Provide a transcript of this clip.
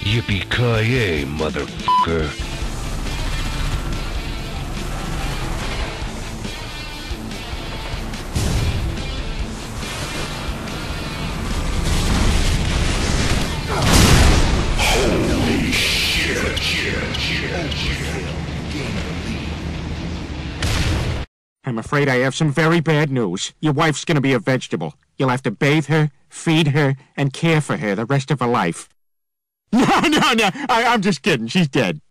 Yippee-ki-yay, motherfucker. Holy shit. I'm afraid I have some very bad news. Your wife's gonna be a vegetable. You'll have to bathe her, feed her, and care for her the rest of her life. No, I'm just kidding. She's dead.